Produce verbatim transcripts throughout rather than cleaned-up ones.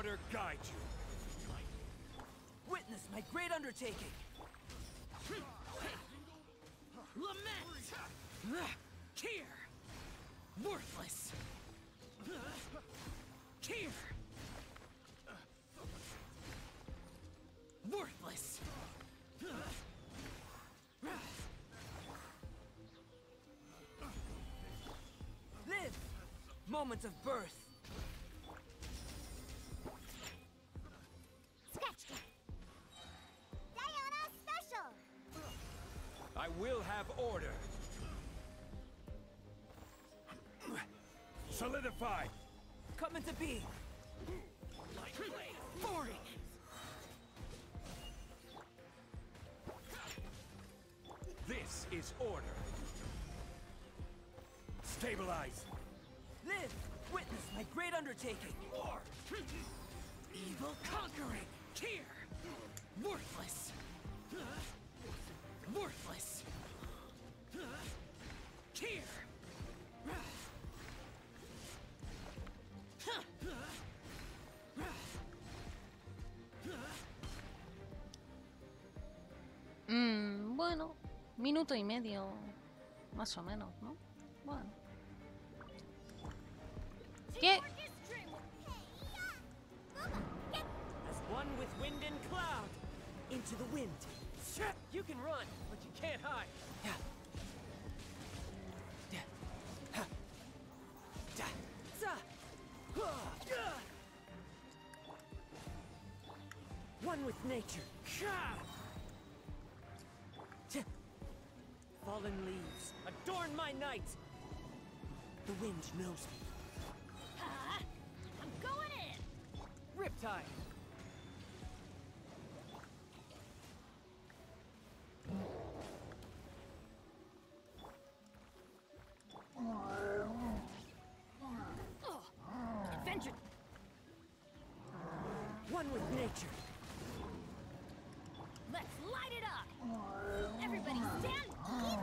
order guide you. Witness my great undertaking. Lament! Here! Worthless! Here! Worthless! Live! Moments of birth! Sketch! Diana Special! I will have order. Solidify! Come into being! Boring! This is order. Stabilize! Live! Witness my great undertaking! War! Evil conquering! Here! Worthless! Worthless! Here! Mm, bueno, minuto y medio, más o menos, ¿no? Bueno. ¿Qué? As one with wind and cloud! Into the wind! You can run, but you can't hide! One with nature! Fallen leaves, adorn my night! The wind knows me. Huh? I'm going in! Riptide! Oh, adventure! One with nature! Let's light it up! Everybody stand! Eat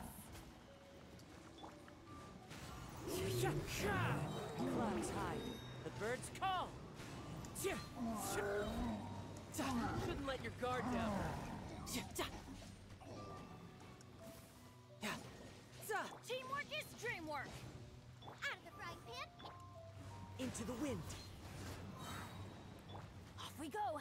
this! Clouds hide, the birds call! Shouldn't let your guard down. Teamwork is dreamwork! Out of the frying pan! Into the wind! Off we go!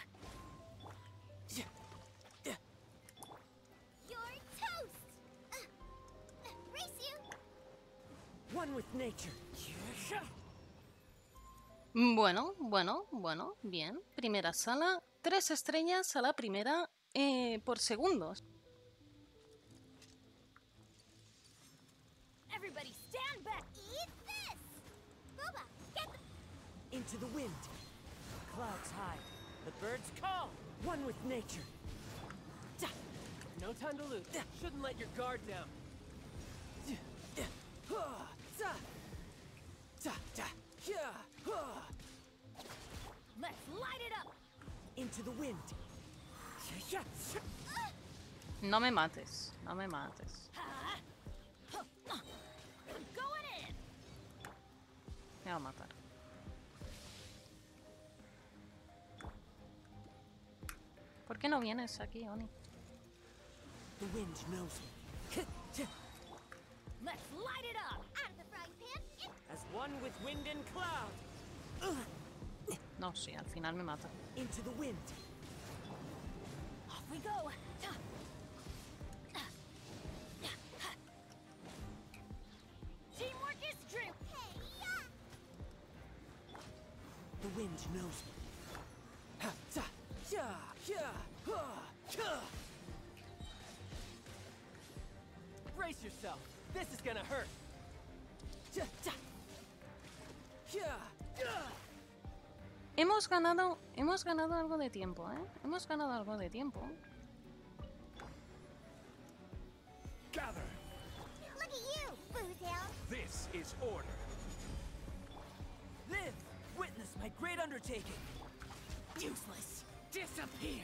You're toast! Uh, uh, race you! One with nature! Bueno, bueno, bueno, bien. Primera sala, tres estrellas a la primera eh, por segundos. Everybody stand back! Eat this! Boba, get the... Into the wind! Clouds hide, the birds call! One with nature! No time to lose. Shouldn't let your guard down. Let's light it up! Into the wind! No me mates, no me mates. I'm going in! Me va a matar. ¿Por qué no vienes aquí, Oni? The wind knows me. Let's light it up! Out of the frying pan! In... As one with wind and cloud! No, sí, al final me mata. Into the wind! Off we go! Teamwork is dream. Hey, yeah. The wind knows me. Brace yourself. This is gonna hurt. Hemos ganado, hemos ganado algo de tiempo, ¿eh? Hemos ganado algo de tiempo. Gather. Look at you, Boozhound. This is order. Live! Witness my great undertaking! Useless! Disappear!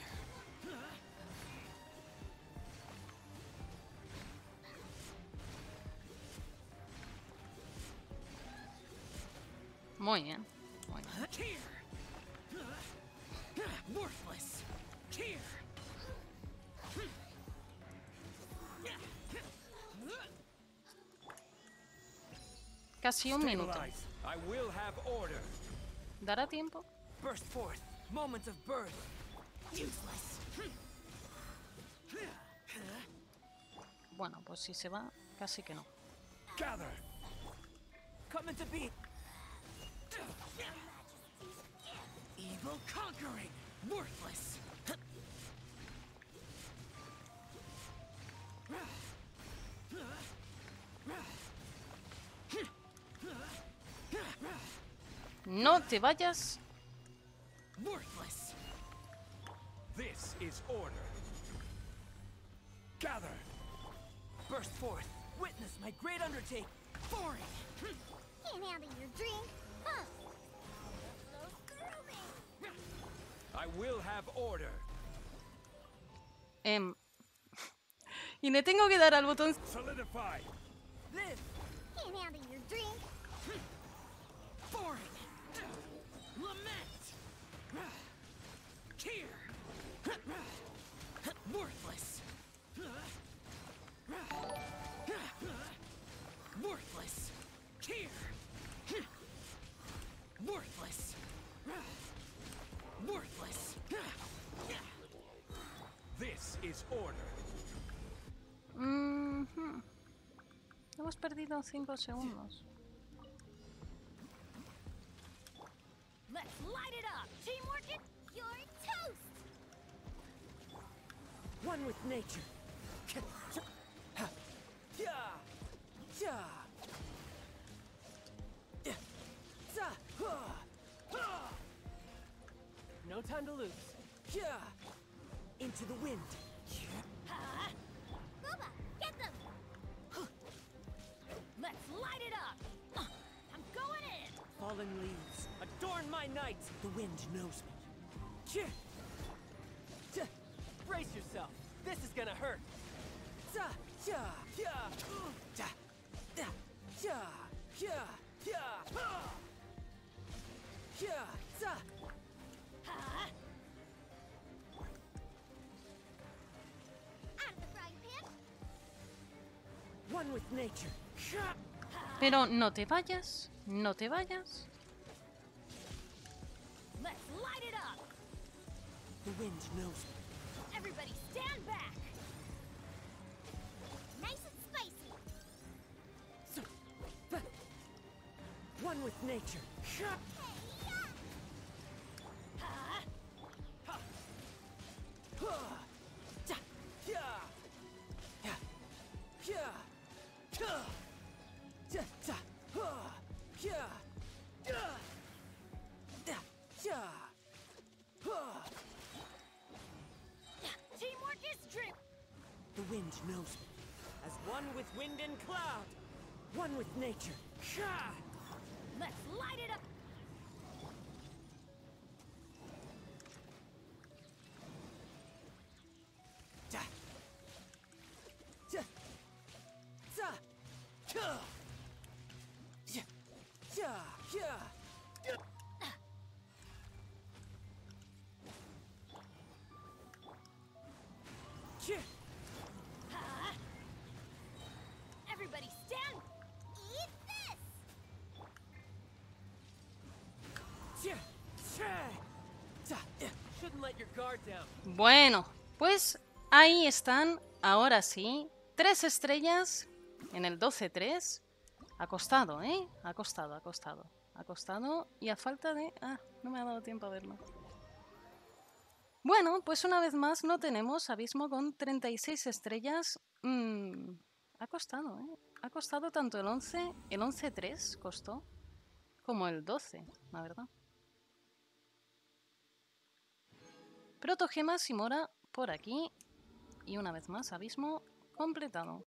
Muy bien. Muy bien. Here! Worthless. Here. Casi un minuto. Stabilize. I will have order. ¿Dará tiempo? Burst forth. Moment of birth. Useless. Bueno, pues si se va, casi que no. Gather. Coming to be. Evil conquering. Worthless. No te vayas. Worthless. This is order. Gather. Burst forth. Witness my great undertaking. Boring. Can't handle your drink, huh? Flow through me. I will have order. Em. Y le tengo que dar al botón. Solidify. Live. Can't handle your drink. Boring. Lament. Here. Worthless. Worthless. Here. Worthless. Worthless. This is order. Mhm. Hemos perdido cinco segundos. Let's light it up. Teamwork it. You're toast. One with nature. Yeah. Yeah. Yeah. Za. Ha. No time to lose. Yeah. Into the wind. Huh? Booba, get them. Let's light it up. I'm going in. Fallen leaves adorn my night. The wind knows me. Ch- Ch- Brace yourself. This is gonna hurt. Za- ya- ya- ja- da- ya- ya- ya- ha. Ya- za- Huh? Out of the frying pan. One with nature. Ha. Pero no te vayas. No te vayas. Let's light it up. The wind knows me. Everybody stand back. Nice and spicy. So- ha. One with nature. Ha. Hey, yeah. Huh? Ha. Ja- ya. Ya. Ya. Ja. Ja- ja. Ha. Ya. Ya. Da. Ya. Ha. Teamwork is drip. The wind knows me. As one with wind and cloud. One with nature. Ha. Let's light it up. Ja. Ja. Za. Ja. Ja. Ja. Ja. Ja. Ch- Huh? Everybody stand. Eat this. ch- ch- za. Ja. Shouldn't let your guard down. Bueno, pues ahí están. Ahora sí. Tres estrellas en el doce tres. Ha costado, ¿eh? Ha costado, ha costado. Ha costado y a falta de... Ah, no me ha dado tiempo a verlo. Bueno, pues una vez más no tenemos Abismo con treinta y seis estrellas. Mm, ha costado, ¿eh? Ha costado tanto el once, el once tres costó, como el doce, la verdad. Protogemas y Mora por aquí. Y una vez más, Abismo completado.